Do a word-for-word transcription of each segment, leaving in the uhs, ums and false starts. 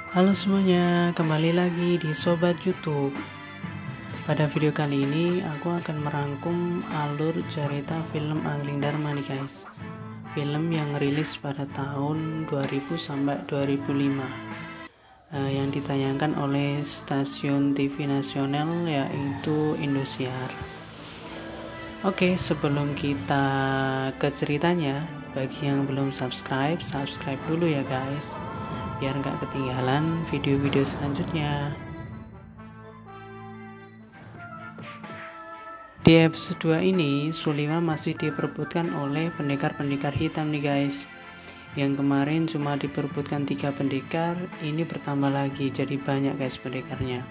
Halo semuanya, kembali lagi di Sobat YouTube. Pada video kali ini aku akan merangkum alur cerita film Angling Dharma nih guys. Film yang rilis pada tahun dua ribu sampai dua ribu lima, eh, yang ditayangkan oleh stasiun T V nasional yaitu Indosiar. Oke, sebelum kita ke ceritanya, bagi yang belum subscribe, subscribe dulu ya guys, biar nggak ketinggalan video-video selanjutnya. Di episode dua ini, Sulima masih diperebutkan oleh pendekar-pendekar hitam nih guys. Yang kemarin cuma diperebutkan tiga pendekar, ini bertambah lagi jadi banyak guys pendekarnya.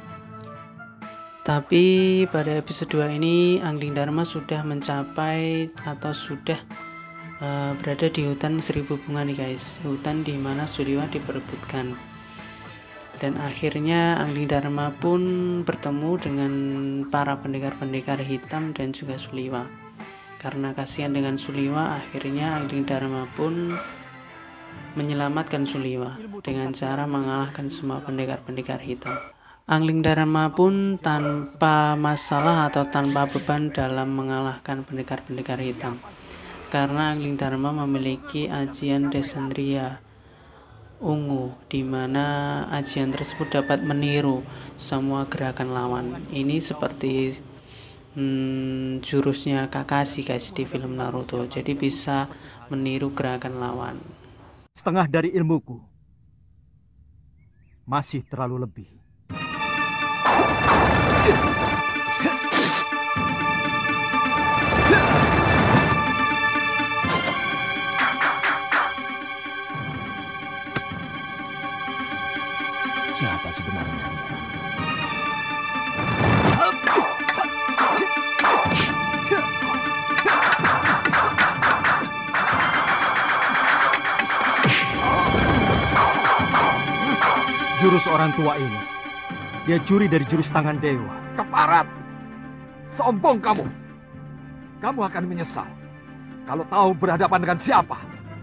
Tapi pada episode dua ini, Angling Dharma sudah mencapai atau sudah uh, berada di hutan seribu bunga nih guys. Hutan di mana Sulima diperebutkan. Dan akhirnya Angling Dharma pun bertemu dengan para pendekar-pendekar hitam dan juga Sulima. Karena kasihan dengan Sulima, akhirnya Angling Dharma pun menyelamatkan Sulima dengan cara mengalahkan semua pendekar-pendekar hitam. Angling Dharma pun tanpa masalah atau tanpa beban dalam mengalahkan pendekar-pendekar hitam. Karena Angling Dharma memiliki ajian Desandria ungu, di mana ajian tersebut dapat meniru semua gerakan lawan. Ini seperti hmm, jurusnya Kakashi guys di film Naruto, jadi bisa meniru gerakan lawan. Setengah dari ilmuku masih terlalu lebih. Siapa sebenarnya dia? Jurus orang tua ini, dia curi dari jurus tangan dewa. Keparat! Sombong kamu! Kamu akan menyesal kalau tahu berhadapan dengan siapa.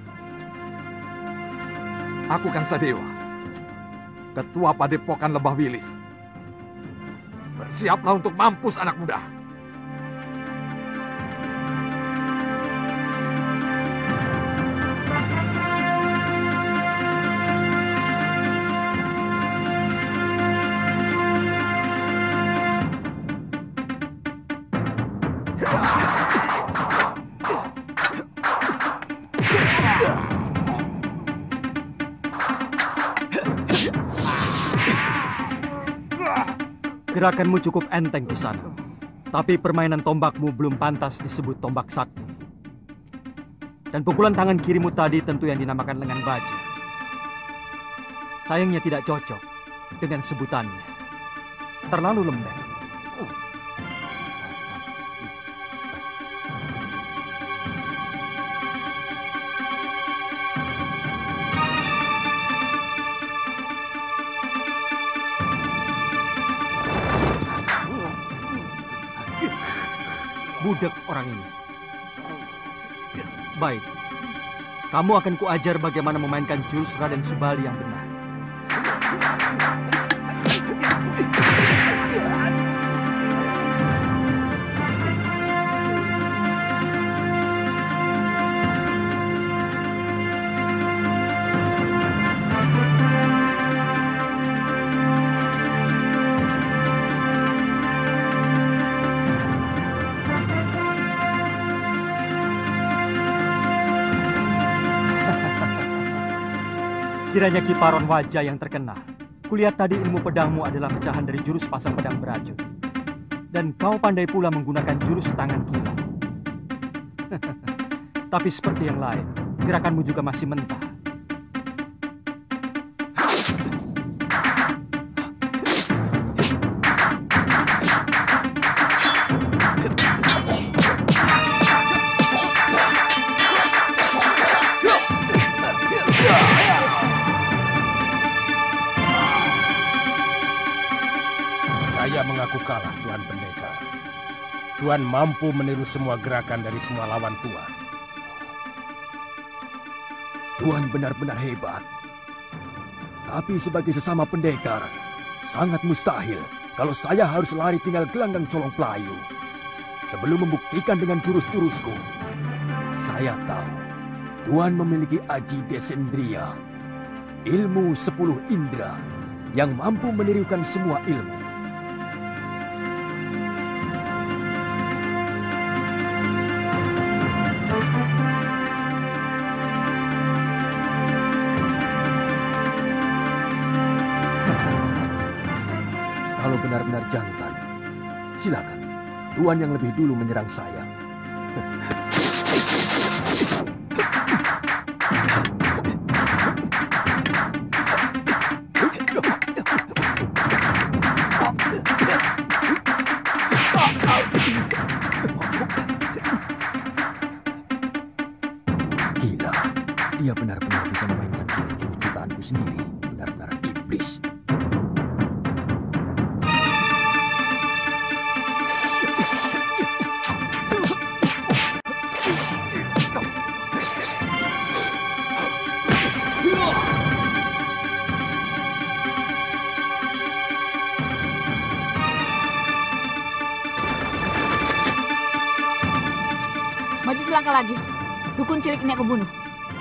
Aku Kangsa Dewa, Ketua Padepokan Lembah Wilis. Bersiaplah untuk mampus anak muda. Gerakanmu cukup enteng di sana, tapi permainan tombakmu belum pantas disebut tombak sakti. Dan pukulan tangan kirimu tadi tentu yang dinamakan lengan baja. Sayangnya tidak cocok dengan sebutannya. Terlalu lembek. Budak orang ini. Baik, kamu akan kuajar bagaimana memainkan jurus Raden Subali yang benar. Kiranya Kiparon wajah yang terkenal. Kulihat tadi ilmu pedangmu adalah pecahan dari jurus pasang pedang beracun. Dan kau pandai pula menggunakan jurus tangan kilat. Tapi seperti yang lain, gerakanmu juga masih mentah. Saya mengaku kalah, Tuan Pendekar. Tuan mampu meniru semua gerakan dari semua lawan Tuan. Tuan benar-benar hebat. Tapi sebagai sesama pendekar, sangat mustahil kalau saya harus lari tinggal gelanggang colong pelayu. Sebelum membuktikan dengan jurus-jurusku, saya tahu Tuan memiliki Aji Desendriya, ilmu sepuluh indera yang mampu menirukan semua ilmu. Kalau benar-benar jantan, silakan. Tuan yang lebih dulu menyerang saya. Gila, dia benar-benar bisa memainkan jurus-jurus ciptaanku sendiri. Benar-benar iblis. Maju selangkah lagi. Dukun cilik ini aku bunuh.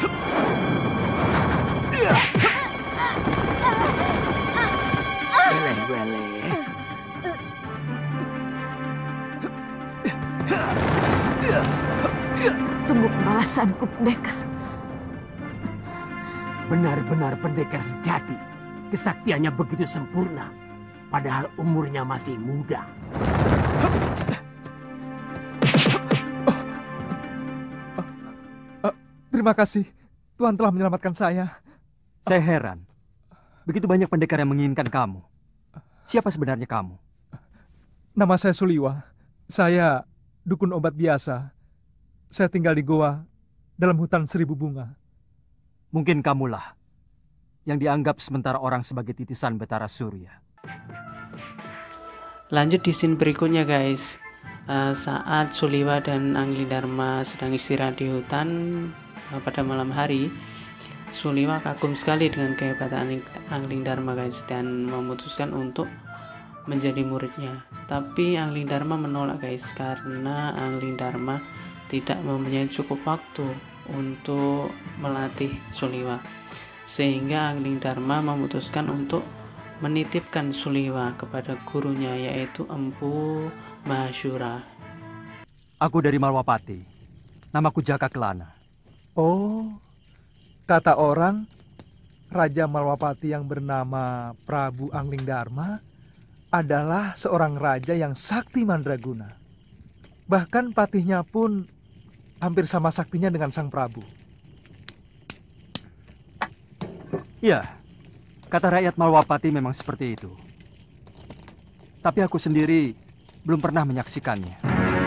Weleh-weleh. Tunggu pembalasanku, pendekar. Benar-benar pendekar sejati. Kesaktiannya begitu sempurna. Padahal umurnya masih muda. Terima kasih. Tuhan telah menyelamatkan saya. Saya heran. Begitu banyak pendekar yang menginginkan kamu. Siapa sebenarnya kamu? Nama saya Suliwa. Saya dukun obat biasa. Saya tinggal di goa dalam hutan seribu bunga. Mungkin kamulah yang dianggap sementara orang sebagai titisan Betara Surya. Lanjut di scene berikutnya guys. Uh, saat Suliwa dan Anglidharma sedang istirahat di hutan uh, pada malam hari, Suliwa kagum sekali dengan kehebatan Anglidharma guys dan memutuskan untuk menjadi muridnya. Tapi Anglidharma menolak guys karena Anglidharma tidak mempunyai cukup waktu untuk melatih Suliwa, sehingga Anglidharma memutuskan untuk menitipkan Suliwa kepada gurunya yaitu Empu Mahashura. Aku dari Malwapati. Namaku Jaka Kelana. Oh, kata orang Raja Malwapati yang bernama Prabu Anglidharma adalah seorang raja yang sakti mandraguna. Bahkan patihnya pun hampir sama saktinya dengan sang Prabu. Ya, kata rakyat Malwapati memang seperti itu. Tapi aku sendiri belum pernah menyaksikannya.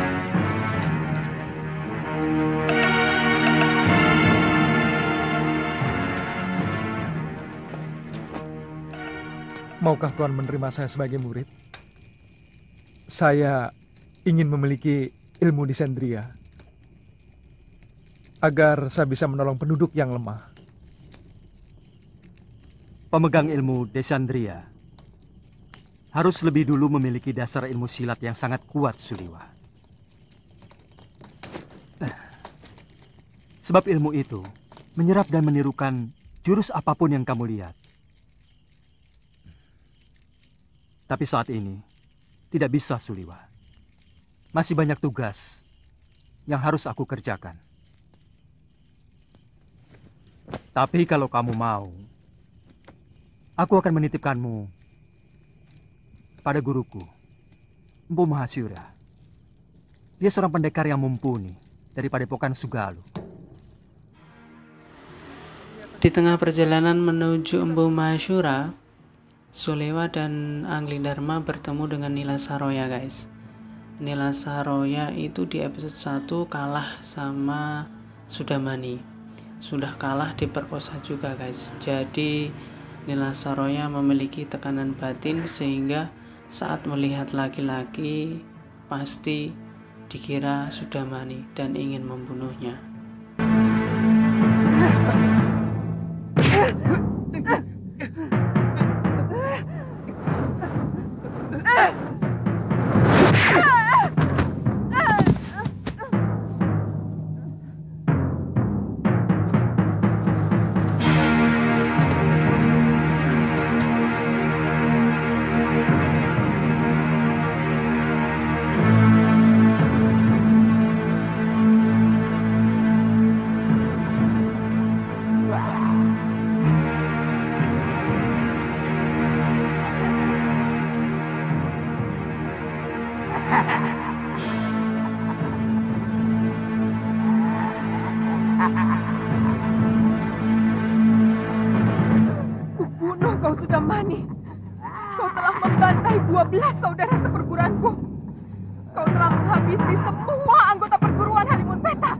Maukah Tuhan menerima saya sebagai murid? Saya ingin memiliki ilmu Desendriya agar saya bisa menolong penduduk yang lemah. Pemegang ilmu Desendriya harus lebih dulu memiliki dasar ilmu silat yang sangat kuat, Suliwa. Sebab ilmu itu menyerap dan menirukan jurus apapun yang kamu lihat. Tapi saat ini tidak bisa, Suliwa. Masih banyak tugas yang harus aku kerjakan. Tapi kalau kamu mau, aku akan menitipkanmu pada guruku, Empu Mahashura. Dia seorang pendekar yang mumpuni dari Padepokan Sugalu. Di tengah perjalanan menuju Empu Mahashura, Suliwa dan Anglidharma bertemu dengan Nila Saroya guys. Nila Saroya itu di episode satu kalah sama Sudamani. Sudah kalah diperkosa juga guys. Jadi Nila Saroya memiliki tekanan batin sehingga saat melihat laki-laki pasti dikira Sudamani dan ingin membunuhnya. Pembunuh kau sudah mani. Kau telah membantai dua belas saudara seperguruanku. Kau telah menghabisi semua anggota perguruan Halimun Petak.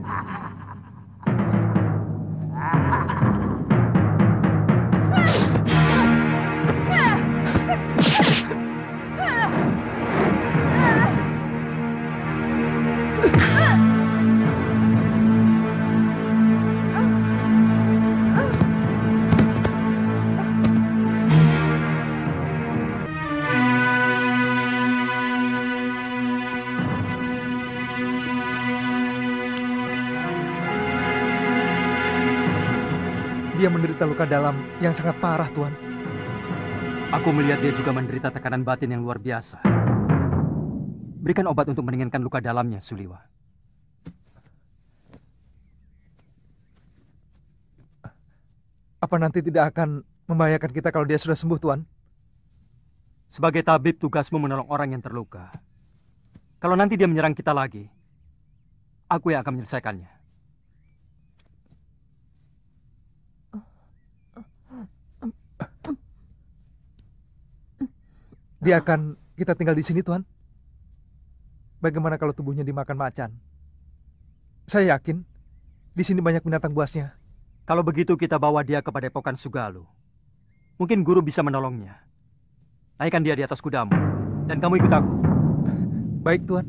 Dia menderita luka dalam yang sangat parah, Tuan. Aku melihat dia juga menderita tekanan batin yang luar biasa. Berikan obat untuk meringankan luka dalamnya, Suliwa. Apa nanti tidak akan membahayakan kita kalau dia sudah sembuh, Tuan? Sebagai tabib, tugasmu menolong orang yang terluka. Kalau nanti dia menyerang kita lagi, aku yang akan menyelesaikannya. Dia akan kita tinggal di sini, Tuan. Bagaimana kalau tubuhnya dimakan macan? Saya yakin di sini banyak binatang buasnya. Kalau begitu kita bawa dia ke Padepokan Sugalu. Mungkin guru bisa menolongnya. Naikkan dia di atas kudamu, dan kamu ikut aku. Baik, Tuan.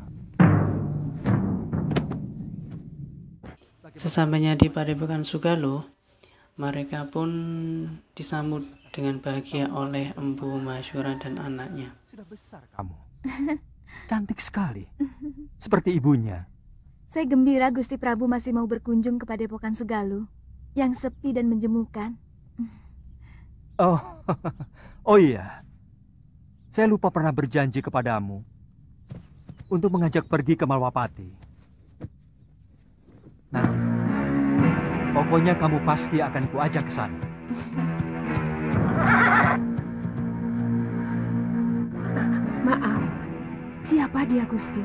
Sesampainya di Padepokan Sugalu, mereka pun disambut dengan bahagia oleh Empu Masyura dan anaknya. Sudah besar kamu. Cantik sekali. Seperti ibunya. Saya gembira Gusti Prabu masih mau berkunjung ke Padepokan Sugalu yang sepi dan menjemukan. Oh, oh iya. Saya lupa pernah berjanji kepadamu untuk mengajak pergi ke Malwapati. Nanti, pokoknya kamu pasti akan kuajak ke sana. Maaf, siapa dia, Gusti?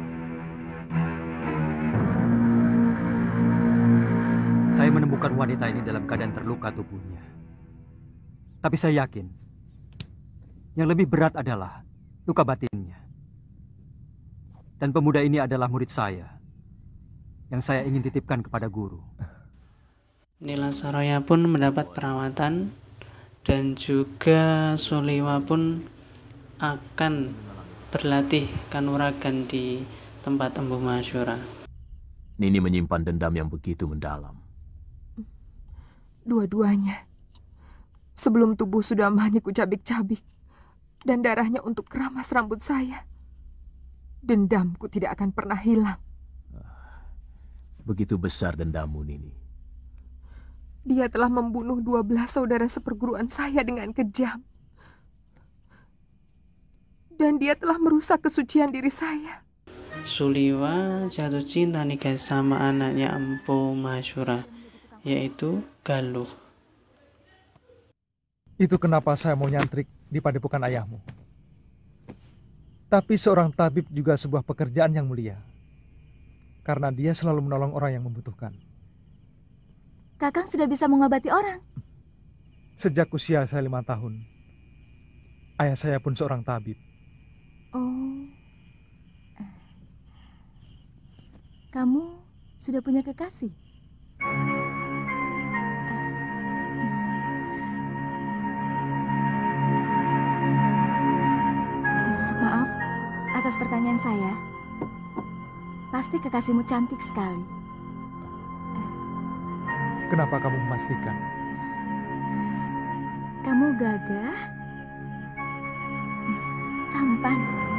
Saya menemukan wanita ini dalam keadaan terluka tubuhnya. Tapi saya yakin, yang lebih berat adalah luka batinnya. Dan pemuda ini adalah murid saya, yang saya ingin titipkan kepada guru. Nila Saroya pun mendapat perawatan, dan juga Suliwa pun akan berlatih kanuragan di tempat Empu Masyura. Nini menyimpan dendam yang begitu mendalam. Dua-duanya. Sebelum tubuh sudah mani kucabik-cabik dan darahnya untuk keramas rambut saya, dendamku tidak akan pernah hilang. Begitu besar dendammu, Nini. Dia telah membunuh dua belas saudara seperguruan saya dengan kejam. Dan dia telah merusak kesucian diri saya. Suliwa jatuh cinta nih guys sama anaknya Empu Masyura, yaitu Galuh. Itu kenapa saya mau nyantrik di Padepokan ayahmu. Tapi seorang tabib juga sebuah pekerjaan yang mulia. Karena dia selalu menolong orang yang membutuhkan. Kakang sudah bisa mengobati orang. Sejak usia saya lima tahun, ayah saya pun seorang tabib. Oh, kamu sudah punya kekasih? Maaf atas pertanyaan saya. Pasti kekasihmu cantik sekali. Kenapa kamu memastikan? Kamu gagah, tampan.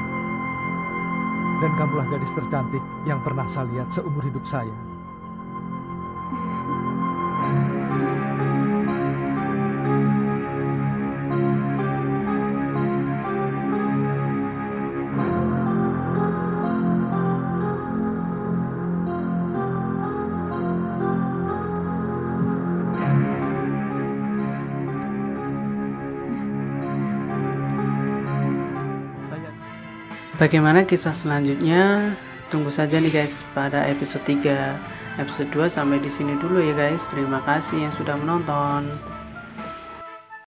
Dan kamulah gadis tercantik yang pernah saya lihat seumur hidup saya. Bagaimana kisah selanjutnya? Tunggu saja nih guys pada episode tiga. Episode dua sampai di sini dulu ya guys. Terima kasih yang sudah menonton.